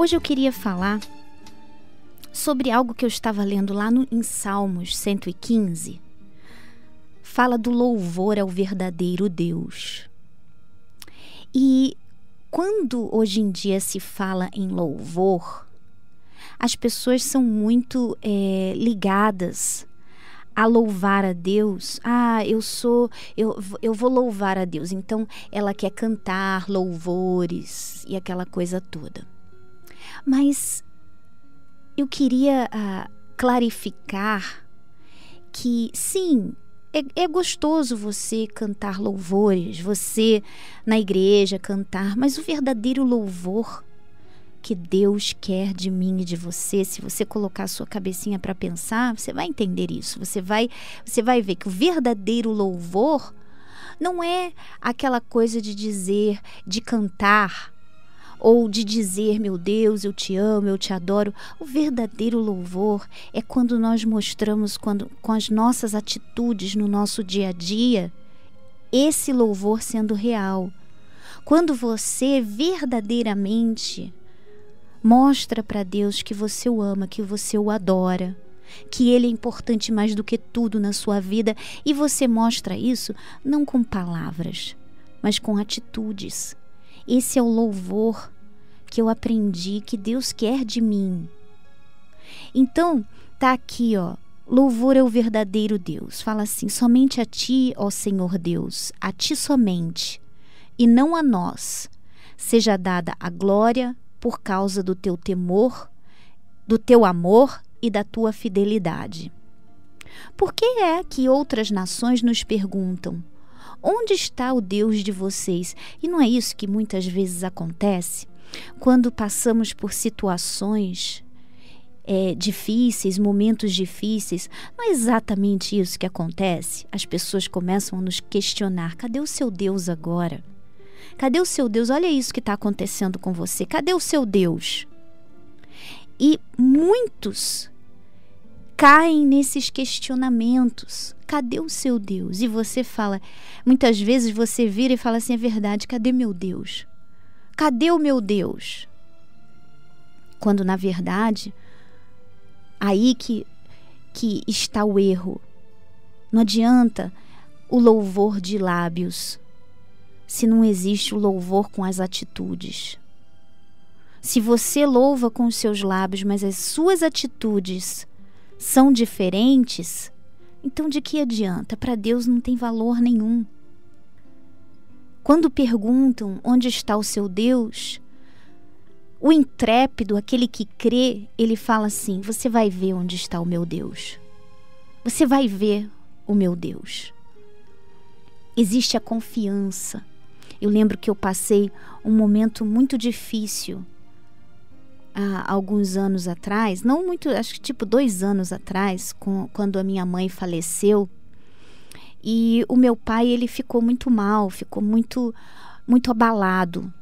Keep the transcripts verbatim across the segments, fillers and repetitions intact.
Hoje eu queria falar sobre algo que eu estava lendo lá no, em Salmos cento e quinze. Fala do louvor ao verdadeiro Deus. E quando hoje em dia se fala em louvor, as pessoas são muito é, ligadas a louvar a Deus. Ah, eu sou, eu, eu vou louvar a Deus. Então ela quer cantar louvores e aquela coisa toda. Mas eu queria ah, clarificar que sim, é, é gostoso você cantar louvores, você na igreja cantar, mas o verdadeiro louvor que Deus quer de mim e de você, se você colocar a sua cabecinha para pensar, você vai entender isso. Você vai, você vai ver que o verdadeiro louvor não é aquela coisa de dizer, de cantar, ou de dizer, meu Deus, eu te amo, eu te adoro. O verdadeiro louvor é quando nós mostramos, quando, com as nossas atitudes no nosso dia a dia, esse louvor sendo real. Quando você verdadeiramente mostra para Deus que você o ama, que você o adora, que Ele é importante mais do que tudo na sua vida, e você mostra isso não com palavras, mas com atitudes. Esse é o louvor que eu aprendi que Deus quer de mim. Então, tá aqui, ó, louvor é o verdadeiro Deus. Fala assim: somente a Ti, ó Senhor Deus, a Ti somente, e não a nós, seja dada a glória por causa do Teu temor, do Teu amor e da Tua fidelidade. Por que é que outras nações nos perguntam: onde está o Deus de vocês? E não é isso que muitas vezes acontece? Quando passamos por situações é, difíceis, momentos difíceis, não é exatamente isso que acontece? As pessoas começam a nos questionar: cadê o seu Deus agora? Cadê o seu Deus? Olha isso que está acontecendo com você. Cadê o seu Deus? E muitos caem nesses questionamentos. Cadê o seu Deus? E você fala, muitas vezes você vira e fala assim: é verdade, cadê meu Deus? Cadê o meu Deus? Quando na verdade, aí que, que está o erro. Não adianta o louvor de lábios se não existe o louvor com as atitudes. Se você louva com os seus lábios, mas as suas atitudes são diferentes, então de que adianta? Para Deus não tem valor nenhum. Quando perguntam onde está o seu Deus, o intrépido, aquele que crê, ele fala assim: você vai ver onde está o meu Deus. Você vai ver o meu Deus. Existe a confiança. Eu lembro que eu passei um momento muito difícil há alguns anos atrás, não muito, acho que tipo dois anos atrás, com, quando a minha mãe faleceu. E o meu pai, ele ficou muito mal, ficou muito, muito abalado.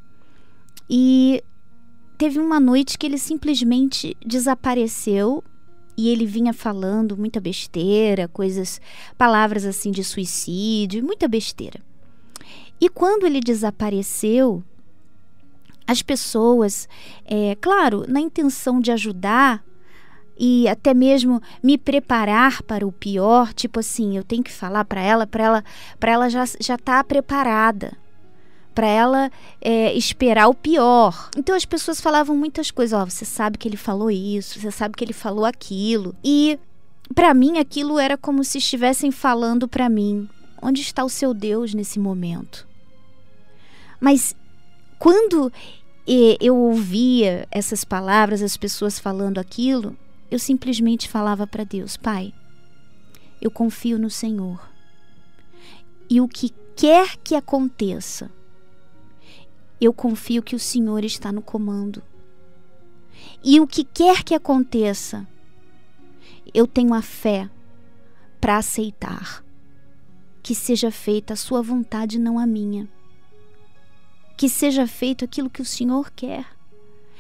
E teve uma noite que ele simplesmente desapareceu e ele vinha falando muita besteira, coisas, palavras assim de suicídio, muita besteira. E quando ele desapareceu, as pessoas, é, claro, na intenção de ajudar e até mesmo me preparar para o pior, tipo assim, eu tenho que falar para ela, para ela, para ela já já estar preparada, para ela é, esperar o pior. Então as pessoas falavam muitas coisas. Ó, você sabe que ele falou isso, você sabe que ele falou aquilo. E para mim aquilo era como se estivessem falando para mim: onde está o seu Deus nesse momento? Mas quando eu ouvia essas palavras, as pessoas falando aquilo, eu simplesmente falava para Deus: Pai, eu confio no Senhor. E o que quer que aconteça, eu confio que o Senhor está no comando. E o que quer que aconteça, eu tenho a fé para aceitar. Que seja feita a sua vontade, não a minha. Que seja feito aquilo que o Senhor quer.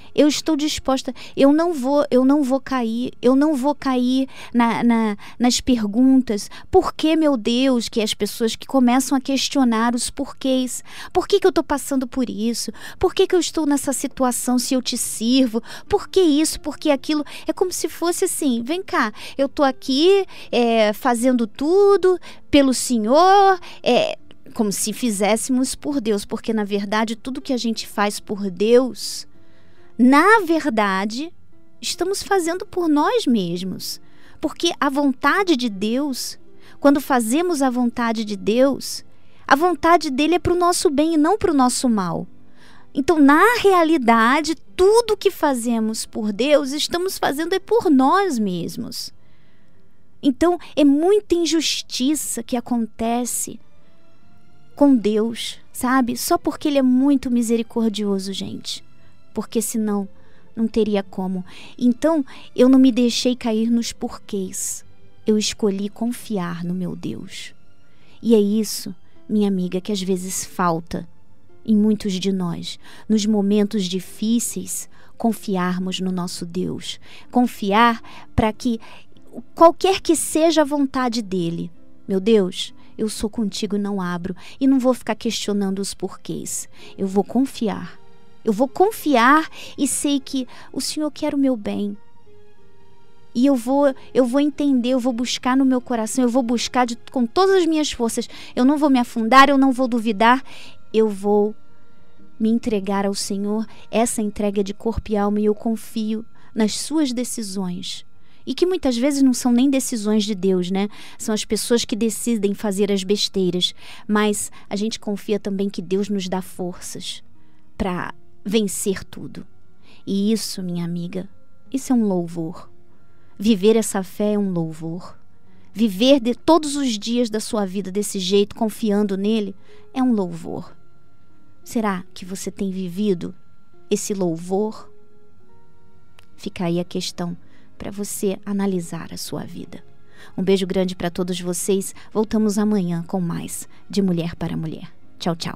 Eu estou disposta, eu não vou, eu não vou cair, eu não vou cair na, na, nas perguntas. Por que, meu Deus, que as pessoas que começam a questionar os porquês. Por que, que eu estou passando por isso? Por que, que eu estou nessa situação se eu te sirvo? Por que isso? Por que aquilo? É como se fosse assim, vem cá, eu estou aqui é, fazendo tudo pelo Senhor, é, como se fizéssemos por Deus, porque na verdade tudo que a gente faz por Deus, na verdade, estamos fazendo por nós mesmos. Porque a vontade de Deus, quando fazemos a vontade de Deus, a vontade dele é para o nosso bem e não para o nosso mal. Então, na realidade, tudo que fazemos por Deus, estamos fazendo é por nós mesmos. Então, é muita injustiça que acontece com Deus, sabe? Só porque ele é muito misericordioso, gente. Porque senão não teria como. Então, eu não me deixei cair nos porquês. Eu escolhi confiar no meu Deus. E é isso, minha amiga, que às vezes falta em muitos de nós. Nos momentos difíceis, confiarmos no nosso Deus. Confiar para que, qualquer que seja a vontade dele, meu Deus, eu sou contigo, não abro. E não vou ficar questionando os porquês. Eu vou confiar. Eu vou confiar e sei que o Senhor quer o meu bem. E eu vou, eu vou entender, eu vou buscar no meu coração, eu vou buscar de, com todas as minhas forças. Eu não vou me afundar, eu não vou duvidar. Eu vou me entregar ao Senhor. Essa entrega é de corpo e alma e eu confio nas suas decisões. E que muitas vezes não são nem decisões de Deus, né? São as pessoas que decidem fazer as besteiras. Mas a gente confia também que Deus nos dá forças para vencer tudo. E isso, minha amiga, isso é um louvor. Viver essa fé é um louvor. Viver de todos os dias da sua vida desse jeito, confiando nele, é um louvor. Será que você tem vivido esse louvor? Fica aí a questão para você analisar a sua vida. Um beijo grande para todos vocês. Voltamos amanhã com mais de Mulher para Mulher. Tchau, tchau.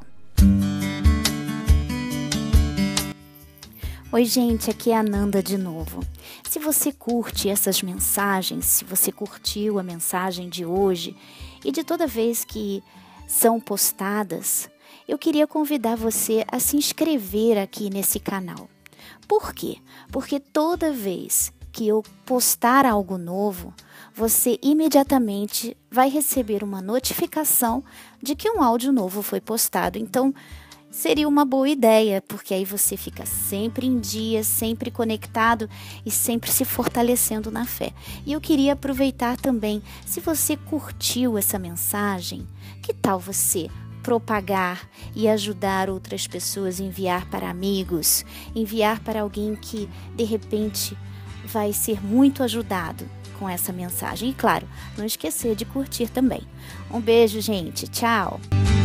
Oi, gente, aqui é a Nanda de novo. Se você curte essas mensagens, se você curtiu a mensagem de hoje e de toda vez que são postadas, eu queria convidar você a se inscrever aqui nesse canal. Por quê? Porque toda vez que eu postar algo novo, você imediatamente vai receber uma notificação de que um áudio novo foi postado. Então, seria uma boa ideia, porque aí você fica sempre em dia, sempre conectado e sempre se fortalecendo na fé. E eu queria aproveitar também, se você curtiu essa mensagem, que tal você propagar e ajudar outras pessoas, enviar para amigos, enviar para alguém que, de repente, vai ser muito ajudado com essa mensagem. E claro, não esquecer de curtir também. Um beijo, gente. Tchau!